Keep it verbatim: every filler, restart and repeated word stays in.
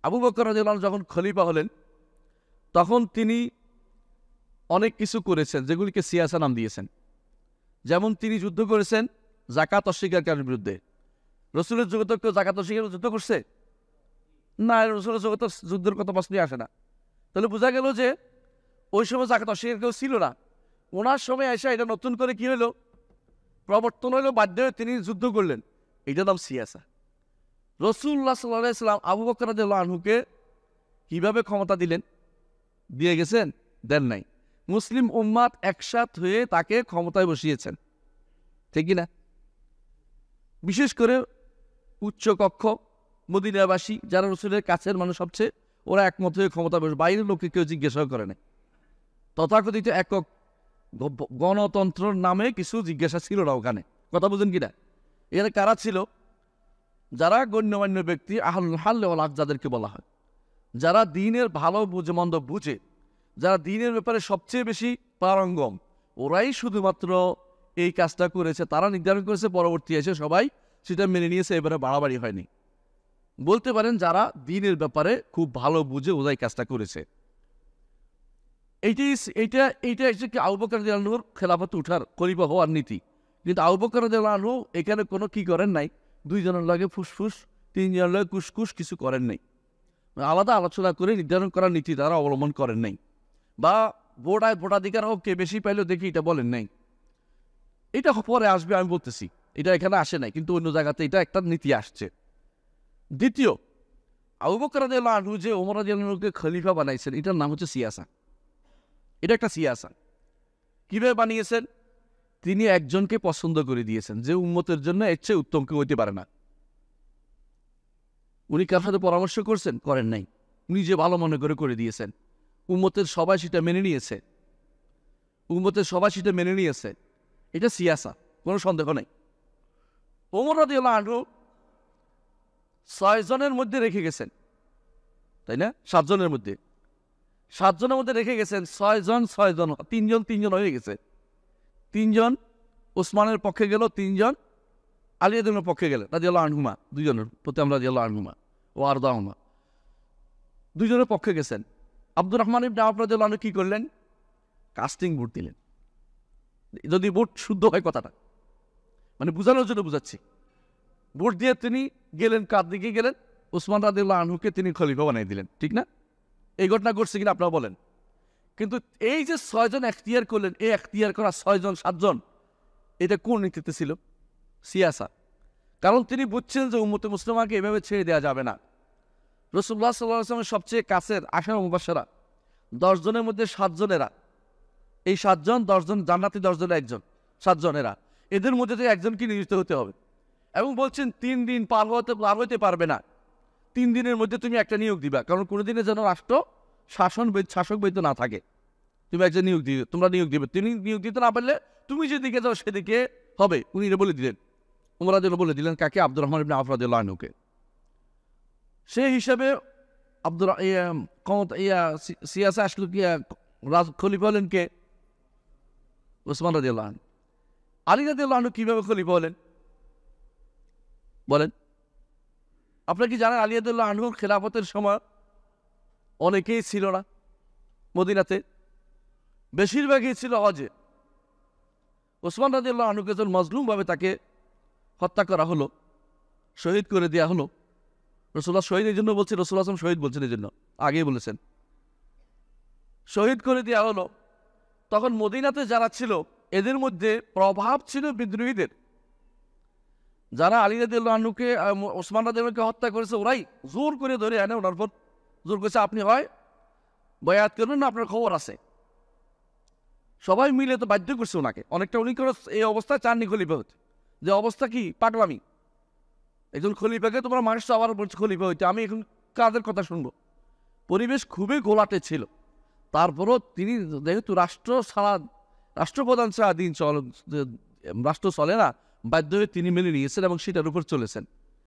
আবু বকর রাদিয়াল্লাহু আনহু যখন খলিফা হলেন তখন তিনি অনেক কিছু করেছেন যেগুলিকে সিয়াসা নাম দিয়েছেন। যেমন তিনি যুদ্ধ করেছেন যাকাত অস্বীকারীর বিরুদ্ধে। রসুলের যুগে তো কেউ যাকাত অস্বীকার যুদ্ধ করছে না, রসুলের যুগে তো যুদ্ধের কথা প্রশ্নই আসে না। তাহলে বোঝা গেল যে ওই সময় যাকাত অস্বীকার কেউ ছিল না। ওনার সময় এসে এটা নতুন করে কি হলো, প্রবর্তন হলো, বাধ্য হয়ে তিনি যুদ্ধ করলেন। এটার নাম সিয়াসা। রাসূলুল্লাহ সাল্লাল্লাহু আলাইহি ওয়াসাল্লাম আবু বকর রাদিয়াল্লাহু আনহুকে কিভাবে ক্ষমতা দিলেন? দিয়ে গেছেন? দেন নাই। মুসলিম উম্মাত একসাথ হয়ে তাকে ক্ষমতায় বসিয়েছেন, ঠিক না? বিশেষ করে উচ্চকক্ষ মদিনাবাসী যারা রসুলের কাছের মানুষ সবচেয়ে, ওরা একমত হয়ে ক্ষমতা বসে, বাইরের লোককে কেউ জিজ্ঞাসাও করে নাই। তথাকথিত একক গণতন্ত্রের নামে কিছু জিজ্ঞাসা ছিল না ওখানে। কথা বুঝেন কিনা? এখানে কারা ছিল? যারা গণ্যমান্য ব্যক্তি, আহলুল হাল ওয়াল আকদ যাদেরকে বলা হয়, যারা দ্বীনের ভালো বুঝে মন্দ বুঝে, যারা দ্বীনের ব্যাপারে সবচেয়ে বেশি পারঙ্গম, ওরাই শুধুমাত্র এই কাজটা করেছে। তারা নির্ধারণ করেছে, পরবর্তী এসে সবাই সেটা মেনে নিয়েছে। এবারে বাড়াবাড়ি হয়নি। বলতে পারেন যারা দ্বীনের ব্যাপারে খুব ভালো বুঝে ওরাই কাজটা করেছে। এইটাই এইটা এইটা হচ্ছে কি আবু বকর রাদিয়াল্লাহু আনহুর খেলাফতে উঠার খলিফা হওয়ার নীতি। কিন্তু আবু বকর রাদিয়াল্লাহু আনহু এখানে কোনো কি করেন নাই, দুইজনের লাগে ফুসফুস, তিনজনের লাগে কুসকুস কিছু করেন নাই। আলাদা আলোচনা করে নির্ধারণ করার নীতি তারা অবলম্বন করেন নাই, বা ভোট আয় ভোটাধিকার হোক কে বেশি পাইলেও দেখি এটা বলেন নাই। এটা পরে আসবে, আমি বলতেছি, এটা এখানে আসে নাই, কিন্তু অন্য জায়গাতে এটা একটা নীতি আসছে। দ্বিতীয়, আবু বকর রাদিয়াল্লাহু আনহু যে ওমর রাদিয়াল্লাহু আনহুকে খলিফা বানাইছেন, এটার নাম হচ্ছে সিয়াসা। এটা একটা সিয়াসা। কিভাবে বানিয়েছেন? তিনি একজনকে পছন্দ করে দিয়েছেন যে উম্মতের জন্য এর চেয়ে উত্তম কেউ হইতে পারে না। উনি কার সাথে পরামর্শ করছেন? করেন নাই। উনি যে ভালো মনে করে করে দিয়েছেন। উম্মতের সবাই সেটা মেনে নিয়েছে। উম্মতের সবাই সেটা মেনে নিয়েছে। এটা সিয়াসা, কোনো সন্দেহ নেই। ওমর রাদিয়াল্লাহু আনহু ছয় জনের মধ্যে রেখে গেছেন, তাই না? সাতজনের মধ্যে সাতজনের মধ্যে রেখে গেছেন ছয়জন ছয়জন তিনজন তিনজন হয়ে গেছে। তিনজন ওসমানের পক্ষে গেল, তিনজন আলী রাদিয়াল্লাহুর পক্ষে গেলেন রাদিয়াল্লাহু আনহুমা, দুইজনের প্রতি আমরা রাদিয়াল্লাহু আনহুমা ও আরদাহুমা, দুইজনের পক্ষে গেছেন। আব্দুর রহমান ইবনে আওফ রাদিয়াল্লাহু আনহু কি করলেন? কাস্টিং ভোট দিলেন। যদি ভোট শুদ্ধ হয় কথাটা, মানে বোঝানোর জন্য বুঝাচ্ছি। ভোট দিয়ে তিনি গেলেন, কার দিকে গেলেন? ওসমান রাদিয়াল্লাহু আনহুকে তিনি খলিফা বানিয়ে দিলেন, ঠিক না? এই ঘটনা ঘটছে কিনা আপনারা বলেন। কিন্তু এই যে ছয়জন এখতিয়ার করলেন, এই এখতিয়ার করা ছয়জন সাতজন, এটা কোন নীতিতে ছিল? সিয়াসা। কারণ তিনি বুঝছেন যে উম্মতে মুসলিমাকে এভাবে ছেড়ে দেওয়া যাবে না। রাসূলুল্লাহ সাল্লাল্লাহু আলাইহি ওয়াসাল্লামের সবচেয়ে কাছের আশারা মুবাশশারা দশ জনের মধ্যে সাতজনেরা, এই সাতজন দশজন জান্নাতি, দশজনের একজন, সাতজনেরা, এদের মধ্যে থেকে একজনকে নিয়োজিত হতে হবে। এবং বলছেন তিন দিন পার হতে পার হতে পারবে না, তিন দিনের মধ্যে তুমি একটা নিয়োগ দিবা। কারণ কোনো দিনে যেন রাষ্ট্র শাসন শাসক বৈধ না থাকে, তুমি একজন নিয়োগ দিবে, তোমরা নিয়োগ দিবে। তিনি নিয়োগ দিতে না পারলে তুমি যেদিকে যাও সেদিকে হবে। উনি এটা বলে দিলেন, ওমর রাদিয়াল্লাহু বলে দিলেন কাকে? আব্দুর রহমান ইবনে আওফ রাদিয়াল্লাহু আনহুকে। সেই হিসাবে আব্দুর ক্ষমতা ইয়া সিয়াসা আসলো কি, খলিফা হলেন কে? ওসমান রাদিয়াল্লাহু আনহু। আলী রাদিয়াল্লাহু আনহু কিভাবে খলিফা হলেন বলেন? আপনারা কি জানেন আলী রাদিয়াল্লাহু আনহুর খেলাফতের সময় অনেকেই ছিল না মদিনাতে, বেশিরভাগই ছিল হজে। ওসমান রাদিয়াল্লাহু আনহুকে যখন মজলুমভাবে তাকে হত্যা করা হলো, শহীদ করে দেওয়া হলো, রাসূলুল্লাহ শহীদ এই জন্য বলছে, রাসূলুল্লাহ সাল্লাল্লাহু আলাইহি ওয়াসাল্লাম শহীদ বলছেন এই জন্য, আগেই বলেছেন, শহীদ করে দেওয়া হলো। তখন মদিনাতে যারা ছিল এদের মধ্যে প্রভাব ছিল বিদ্রোহীদের। যারা আলী রাদিয়াল্লাহু আনহুকে ওসমান রাদিয়াল্লাহু আনহুকে হত্যা করেছে, ওরাই জোর করে ধরে এনে ওনার পর জোর করেছে, আপনি হয় বয়াত করবেন না, আপনার খবর আছে। সবাই মিলে তো বাধ্য করছে ওনাকে। অনেকটা উনি করে এই অবস্থায় চাননি খলিফা হতে। যে অবস্থা কি পাগলামি, একজন খলিফাকে তোমরা মানুষ আবার বলছে খলিফা হইতে, আমি এখন কাদের কথা শুনবো? পরিবেশ খুবই ঘোলাটে ছিল। তারপরও তিনি যেহেতু রাষ্ট্র ছাড়া, রাষ্ট্রপ্রধান ছাড়া দিন চল রাষ্ট্র চলে না, বাধ্য হয়ে তিনি মেনে নিয়েছেন এবং সেটার উপর চলেছেন।